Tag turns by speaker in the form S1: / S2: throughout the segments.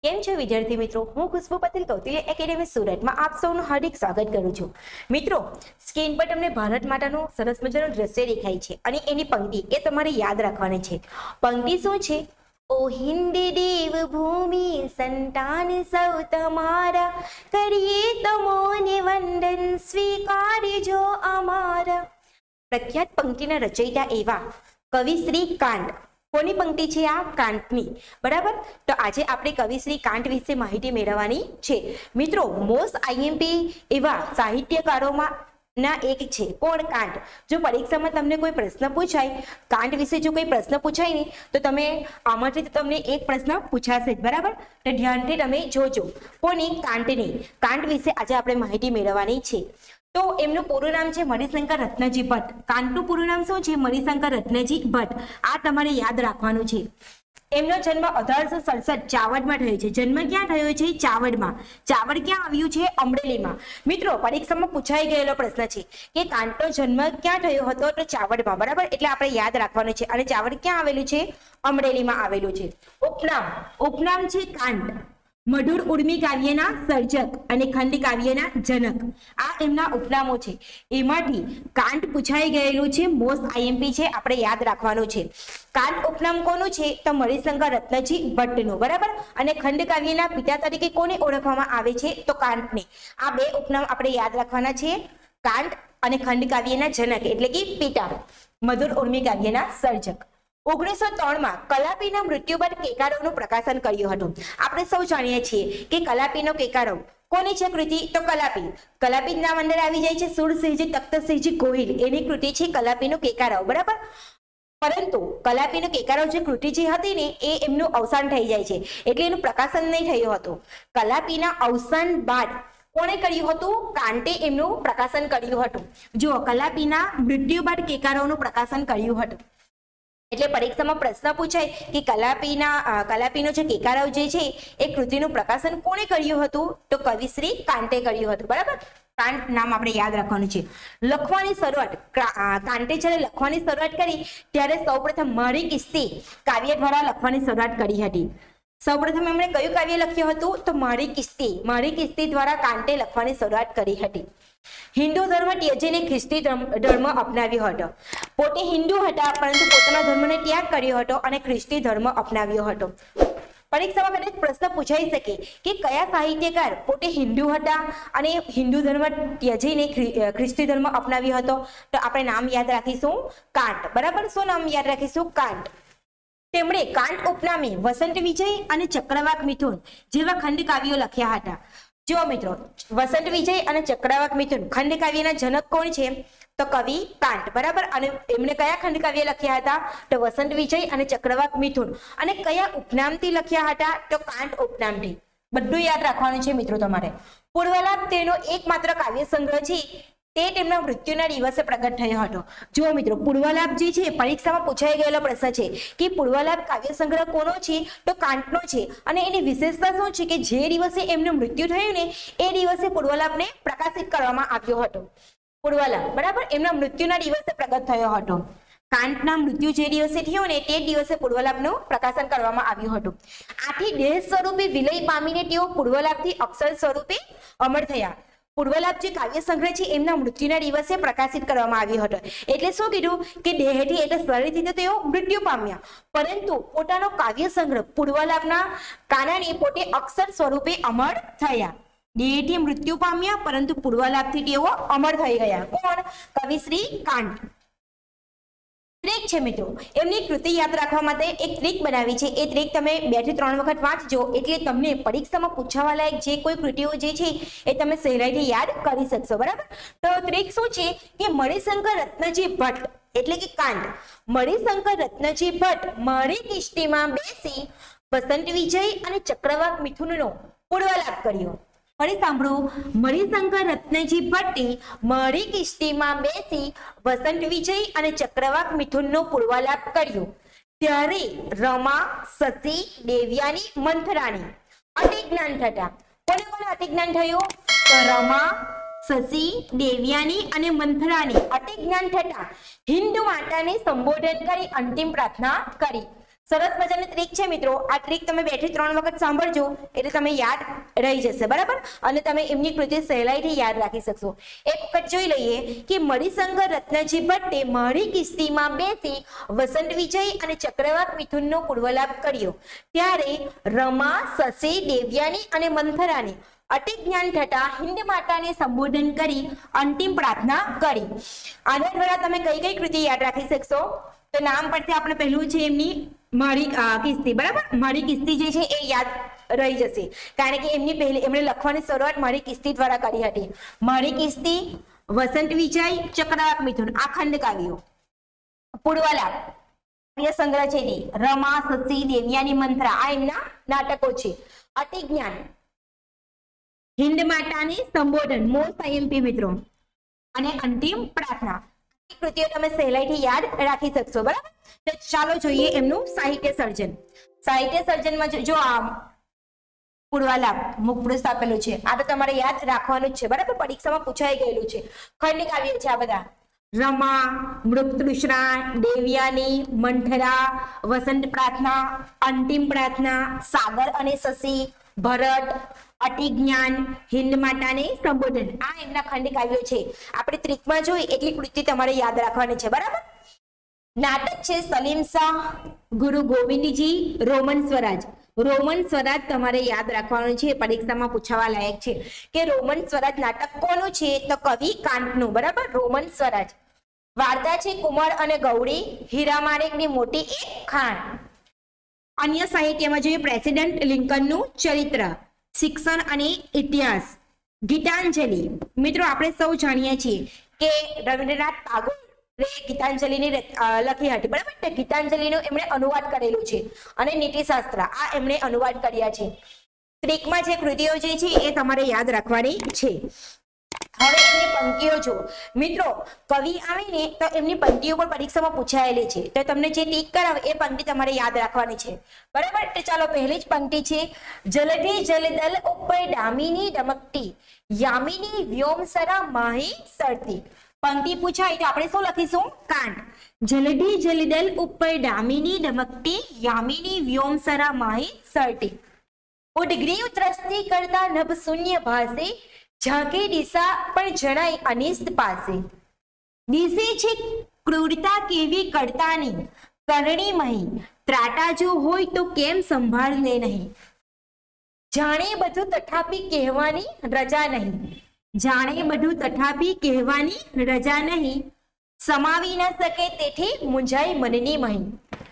S1: કેમ છો વિદ્યાર્થી મિત્રો? હું ખુશ્બુ પટેલ કૌટિલ્ય એકેડેમી સુરતમાં આપ સૌનું હાર્દિક સ્વાગત કરું છું. મિત્રો, સ્ક્રીન પર તમને ભારત માતાનું સરસ મજાનું દ્રશ્ય દેખાય છે અને એની પંક્તિ એ તમારે યાદ રાખવાની છે. પંક્તિ શું છે? ઓ હિન્દ દેવ ભૂમિ સંતાન સૌ તમારા, કરીએ તમોને વંદન સ્વીકારજો અમારા. પ્રખ્યાત પંક્તિના રચયિતા એવા કવિ શ્રી કાંટ. કોની પંક્તિ છે આ? કાંટની. બરાબર. તો આજે આપણે કવિ શ્રી કાંટ વિશે માહિતી મેળવવાની છે. મિત્રો, મોસ્ટ આઈએમપી એવા સાહિત્યકારોમાં ના એક છે. કોણ? કાંટ. જો પરીક્ષામાં તમને કોઈ પ્રશ્ન પૂછાય, કાંટ વિશે જો કોઈ પ્રશ્ન પૂછાય ને, તો તમે આમાંથી તમને એક પ્રશ્ન પૂછાશે જ. બરાબર. તો ધ્યાનથી તમે જોજો. કોની? કાંટની. કાંટ વિશે આજે આપણે માહિતી મેળવવાની છે. તો એમનું પૂરું નામ છે મણિશંકર રત્નજી ભટ્ટ. કાંટનું પૂરું નામ શું છે? મણિશંકર રત્નજી ભટ્ટ. આ તમારે યાદ રાખવાનું છે. એમનો જન્મ 1867 ચાવડમાં થયો છે. જન્મ ક્યાં થયો છે? ચાવડમાં. ચાવડ ક્યાં આવ્યું છે? અમરેલીમાં. મિત્રો, પરીક્ષામાં પૂછાઈ ગયેલો પ્રશ્ન છે કે કાંટનો જન્મ ક્યાં થયો હતો? તો ચાવડમાં. બરાબર. એટલે આપણે યાદ રાખવાનું છે. અને ચાવડ ક્યાં આવેલું છે? અમરેલીમાં આવેલું છે. ઉપનામ. ઉપનામ છે કાંટ. મધુર ઉર્મી કાવ્યના સર્જક અને ખંડ કાવ્યના જનક. આ એમના ઉપનામો છે. એમાંથી કાંટ પૂછાઈ ગયેલું છે. મોસ્ટ આઈએમપી છે. આપણે યાદ રાખવાનું છે. કાંટ ઉપનામ કોનું છે? તો મણિશંકર રત્નજી ભટ્ટનું. બરાબર. અને ખંડ કાવ્યના પિતા તરીકે કોને ઓળખવામાં આવે છે? તો કાંટને. આ બે ઉપનામ આપણે યાદ રાખવાના છે. કાંટ અને ખંડ કાવ્યના જનક એટલે કે પિતા, મધુર ઉર્મી કાવ્યના સર્જક. 1903માં કલાપીના મૃત્યુ બાદ કેકારોનું પ્રકાશન કર્યું હતું. આપણે સૌ જાણીએ છીએ કે કલાપીનો કેકારો કોની છે કૃતિ? તો કલાપી. કલાપી નામ અંદર આવી જાય છે. સુરસિંહજી તખ્તસિંહજી ગોહિલ એની કૃતિ છે કલાપીનો કેકારો. બરાબર. પરંતુ કલાપીનો કેકારો જે કૃતિ જે હતી ને, એ એમનું અવસાન થઈ જાય છે, એટલે એનું પ્રકાશન નહીં થયું હતું. કલાપીના અવસાન બાદ કોણે કર્યું હતું? કાંટે એમનું પ્રકાશન કર્યું હતું. જો કલાપીના મૃત્યુ બાદ કેકારોનું પ્રકાશન કર્યું હતું. એટલે પરીક્ષામાં પ્રશ્ન પૂછાય કે કલાપીનો જે કેકારો જે છે એ કૃતિનું પ્રકાશન કોણે કર્યું હતું? તો કવિ શ્રી કાંટે કર્યું હતું. બરાબર. કાંટ નામ આપણે યાદ રાખવાનું છે. લખવાની શરૂઆત કાંટે જ્યારે લખવાની શરૂઆત કરી ત્યારે સૌપ્રથમ મારી કિસ્તી કાવ્ય દ્વારા લખવાની શરૂઆત કરી હતી. સૌપ્રથમ એમણે કયું કાવ્ય લખ્યું હતું? તો મારી કિસ્તી. મારી કિસ્તી દ્વારા કાંટે લખવાની શરૂઆત કરી હતી. હિન્દુ ધર્મ ત્યજીને ખ્રિસ્તી ધર્મ અપનાવ્યો હતો. પોતે હિન્દુ હતા, પરંતુ પોતાના ધર્મને ત્યાગ કર્યો હતો અને ખ્રિસ્તી ધર્મ અપનાવ્યો હતો. પરીક્ષામાં કદાચ પ્રશ્ન પૂછાઈ શકે કે કયા સાહિત્યકાર પોતે હિન્દુ હતા અને હિન્દુ ધર્મ ત્યજીને ખ્રિસ્તી ધર્મ અપનાવ્યો હતો? તો આપણે નામ યાદ રાખીશું કાંટ. બરાબર. શું નામ યાદ રાખીશું? કાંટ. તેમણે કાંટ ઉપનામે વસંત વિજય અને ચક્રવાક મિથુન જેવા ખંડ કાવ્યો લખ્યા હતા. જો મિત્રો, વસંત વિજય અને ચક્રવાક મિથુન ખંડ કાવ્યના જનક કોણ છે? તો કવિ કાંટ. બરાબર. અને એમણે કયા ખંડ કાવ્ય લખ્યા હતા? તો વસંત વિજય અને ચક્રવાક મિથુન. અને કયા ઉપનામથી લખ્યા હતા? તો કાંટ ઉપનામથી. બધું યાદ રાખવાનું છે મિત્રો તમારે. પૂર્વલાપ તેનો એકમાત્ર કાવ્ય સંગ્રહ છે. તે તેમના મૃત્યુના દિવસે પ્રગટ થયો હતો. જો મિત્રો, પૂર્વલાપ જે છે પરીક્ષામાં પૂછાઈ ગયેલો પ્રશ્ન છે કે પૂર્વલાપ કાવ્ય સંગ્રહ કોનો છે? તો કાંટનો છે. અને એની વિશેષતા શું છે? કે જે દિવસે એમનું મૃત્યુ થયું ને, એ દિવસે પૂર્વલાપને પ્રકાશિત કરવામાં આવ્યો હતો. પૂર્વલાપ. બરાબર. એમના મૃત્યુના દિવસે પ્રગટ થયો હતો. કાંટના મૃત્યુ જે દિવસે થયો ને, તે દિવસે પૂર્વલાપનું પ્રકાશન કરવામાં આવ્યું હતું. આથી દેહ સ્વરૂપે વિલય પામીને તેઓ પૂર્વલાપથી અક્ષર સ્વરૂપે અમર થયા. પૂર્વલાપ જે કાવ્ય સંગ્રહ છે એમના મૃત્યુના દિવસે પ્રકાશિત કરવામાં આવ્યો હતો. એટલે શું કીધું? કે દેહથી એટલે શરીરથી તો તેઓ મૃત્યુ પામ્યા, પરંતુ પોતાનો કાવ્ય સંગ્રહ પૂર્વલાપના કારણે પોતે અક્ષર સ્વરૂપે અમર થયા. દેહથી મૃત્યુ પામ્યા, પરંતુ પૂર્વલાપથી તેઓ અમર થઈ ગયા. કોણ? કવિ શ્રી કાંટ. ટ્રીક છે મિત્રો. એમની કૃતિ યાદ રાખવા માટે એક ટ્રીક બનાવી છે. એ ટ્રીક તમે 2 થી 3 વખત વાંચજો, એટલે તમને પરીક્ષામાં પૂછાવા લાયક જે કોઈ કૃતિઓ જે છે એ તમે સહેલાઈથી યાદ કરી શકશો. બરાબર. તો ટ્રીક શું છે? કે મણિશંકર રત્નજી ભટ્ટ એટલે કે કાંટ. મણિશંકર રત્નજી ભટ્ટ મારી કિસ્તીમાં બેસી વસંત વિજય અને ચક્રવાક મિથુનનો પૂર્વલાપ કર્યો. ફરી સાંભળો. મણિશંકર રત્નજી ભટ્ટે મારી કિસ્તીમાં બેસી વસંત વિજય અને ચક્રવાક મિથુનનો પૂર્વલાપ કર્યો. ત્યારે રમા, શશી, દેવયાની, મંથરાની અતિજ્ઞાન થતા. કોને કોને અતિજ્ઞાન થયું? તો રમા, શશી, દેવયાની અને મંથરાની અતિજ્ઞાન થતા હિન્દુ માતાને સંબોધન કરી અંતિમ પ્રાર્થના કરી. સરસ મજાની ટ્રીક છે મિત્રો. આ ટ્રીક તમે 2 થી 3 વખત સાંભળજો એટલે તમે યાદ રહી જશે, બરાબર, અને તમે એમની કૃતિ સહેલાઈથી યાદ રાખી શકશો. એક વખત જોઈ લઈએ કે મણિશંકર રત્નજી ભટ્ટે મારી કિસ્તીમાં બેસી વસંત વિજય અને ચક્રવાક મિથુનનો પૂર્વલાપ કર્યો. ત્યારે રમા, શશી, દેવયાની અને મંથરાને અતિ જ્ઞાન થતા હિન્દ માતાને સંબોધન કરી અંતિમ પ્રાર્થના કરી. આના દ્વારા તમે કઈ કઈ કૃતિ યાદ રાખી શકશો? તો નામ પરથી આપણે પહેલું છે એમની મારી કિસ્તી, બરાબર. મારી કિસ્તી જે છે એ યાદ રહી જશે કારણ કે એમણે લખવાની શરૂઆત મારી કિસ્તી દ્વારા કરી હતી. મારી કિસ્તી, વસંત વિજય, ચક્રવાક મિથુન આ ખંડ કાવ્યો. પૂર્વલાપ, સંગ્રહ છે, રમા, શશી, દેવયાની, મંથરા આ એમના નાટકો છે. અતિ જ્ઞાન, હિન્દ માતાને સંબોધન, મોસ્ટ આઈએમપી મિત્રો, અને અંતિમ પ્રાર્થના. કૃતિઓ તમે સહેલાઈથી યાદ રાખી શકશો, બરાબર. તો ચાલો જોઈએ એમનું સાહિત્ય સર્જન. સાહિત્ય સર્જનમાં જો આ પૂર્વાલાપ મુખપૃષ્ઠ આપેલું છે, આ તો તમારે યાદ રાખવાનું જ છે, બરાબર. પરીક્ષામાં પૂછાઈ ગયેલું છે. ખંડ કાવ્ય છે આ બધા: રમા, મૃતૃષ્ણા, દેવયાની, મંથરા, વસંત પ્રાર્થના, અંતિમ પ્રાર્થના, સાગર અને શશી, ભરત, અતિ જ્ઞાન, હિન્દ માતાને સંબોધન આ એમના ખંડ કાવ્યો છે. આપણે ટ્રીકમાં જોઈ એટલી કૃતિ તમારે યાદ રાખવાની છે, બરાબર. નાટક છે સલીમ શાહ, ગુરુ ગોવિંદજી, રોમન સ્વરાજ. રોમન સ્વરાજ તમારે યાદ રાખવાનું છે, પરીક્ષામાં પૂછાવા લાયક છે કે રોમન સ્વરાજ નાટક કોનું છે? તો કવિ કાંતનું, બરાબર. રોમન સ્વરાજ. વાર્તા છે કુમાર અને ગૌરી, હીરા માણેકની મોટી એક ખાણ. અન્ય સાહિત્યમાં જોઈએ પ્રેસિડેન્ટ લિંકનનું ચરિત્ર, શિક્ષણ અને ઇતિહાસ. ગીતાંજલિ મિત્રો, આપણે સૌ જાણીએ છીએ કે રવિન્દ્રનાથ ટાગોરે ગીતાંજલિની લખી હતી, બરાબર. તે ગીતાંજલિનો એમણે અનુવાદ કરેલું છે અને નીતિશાસ્ત્ર આ એમણે અનુવાદ કર્યા છે. ટ્રીકમાં જે કૃતિઓ જે છે એ તમારે યાદ રાખવાની છે. હવે એમની પંક્તિઓ જો મિત્રો, કવિ આવે ને તો એમની પંક્તિઓ પણ પરીક્ષામાં પૂછાયેલી છે, તો તમને જે ટીક કરાવે એ પંક્તિ તમારે યાદ રાખવાની છે, બરાબર. તો ચાલો પહેલી જ પંક્તિ છે: જલધી જલદલ ઉપર દામિની ડમકતી, યામિની વ્યોમસરા માહી સરતી. પંક્તિ પૂછાય તો આપણે શું લખીશું? કાંડ. જલધી જલદલ ઉપર દામિની ડમકતી, યામિની વ્યોમસરા માહી સરતી. ઉદગ્રીવ ત્રસ્તી કરતા નભ શૂન્ય ભાસે, ઝાંકે દિશા પણ જણાય અનિષ્ટ પાસે. દિશે છે ક્રૂરતા કેવી કરતાની, કરણી મહી ત્રાટા જો હોય તો કેમ સંભાળને નહીં. જાણે બધું તથાપી કહેવાની રજા નહીં, જાણે બધું તથાપી કહેવાની રજા નહીં, સમાવી ન શકે તેથી મૂંઝાય મનની મહી.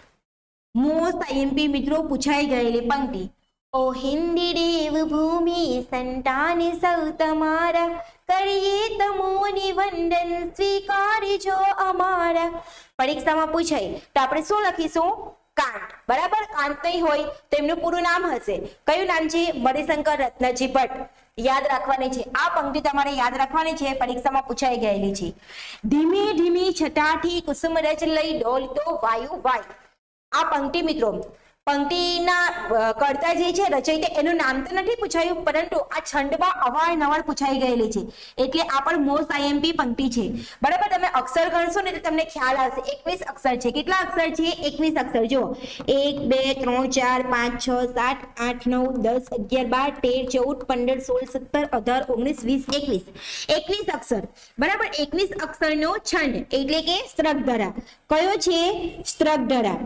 S1: મોસ્ટ આઈએમપી મિત્રો પૂછાઈ ગયેલી પંક્તિ: ઓ હિન્દી દેવ ભૂમિ સંતાન સૌ તમારા, કરીએ તમોની વંદન સ્વીકારજો અમારા. પરીક્ષામાં પૂછાય તો આપણે શું લખીશું? કાંત, બરાબર. કાંત નહીં હોય તો એમનું પૂરું નામ હશે. કયું નામ છે? મણિશંકર રત્નજી ભટ્ટ. યાદ રાખવાની છે આ પંક્તિ, તમારે યાદ રાખવાની છે, પરીક્ષામાં પૂછાઈ ગયેલી છે. ધીમે ધીમે છટાથી કુસુમ રજ લઈ ડોલતો વાયુ વાય. આ પંક્તિ મિત્રો, પંક્તિના કર્તા જે છે રચયિતા એનું નામ તો નથી પૂછાયું, પરંતુ આ છંદમાં અવારનવાર પૂછાઈ ગયેલી છે એટલે આ પણ મોસ્ટ આઈએમપી પંક્તિ છે, બરાબર. તમે અક્ષર ગણશો ને તો તમને ખ્યાલ આવશે. 21 અક્ષર છે. કેટલા અક્ષર છે? 21 અક્ષર. જો 1 2 3 4 5 6 7 8 9 10 11 12 13 14 15 16 17 18 19 20 21 અક્ષર, બરાબર. 21 અક્ષરનો છંદ એટલે કે સ્ત્રકધરા. કયો છે? સ્ત્રકધરા.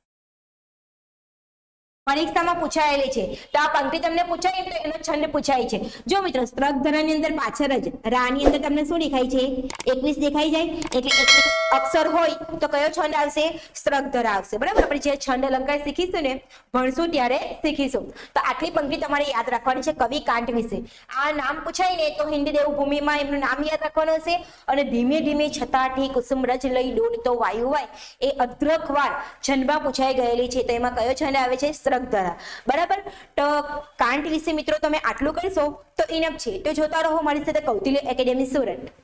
S1: પરીક્ષામાં પૂછાયેલી છે તો આ પંક્તિ તમને પૂછાય તો એનો છંદ પૂછાય છે. જો મિત્રો સ્ત્રકધરાની અંદર પાછળ જ રાની અંદર તમને શું દેખાય છે? 21 દેખાઈ જાય એટલે 21 અક્ષર હોય તો કયો છંદ આવશે? સ્ત્રકધરા આવશે, બરાબર. આપણે જે છંદ અલંકાર શીખીશું ને, ભણશું ત્યારે શીખીશું. તો આટલી પંક્તિ તમારે યાદ રાખવાની છે કવિ કાંત વિશે. આ નામ પૂછાય ને તો હિન્દ દેવભૂમિમાં એમનું નામ યાદ રાખવાનું હશે, અને ધીમે ધીમે છતાથી કુસુમ રજ લઈ ડોલતો વાયુ વાય એ અદ્રકવાર છંદમાં પૂછાઈ ગયેલી છે. તો એમાં કયો છંદ આવે છે? સ્ત્રકધરા, બરાબર. તો કાંત વિશે મિત્રો તમે આટલું કરશો તો ઇનફ છે. તો જોતા રહો મારી સાથે કૌટિલ્ય એકેડેમી સુરત.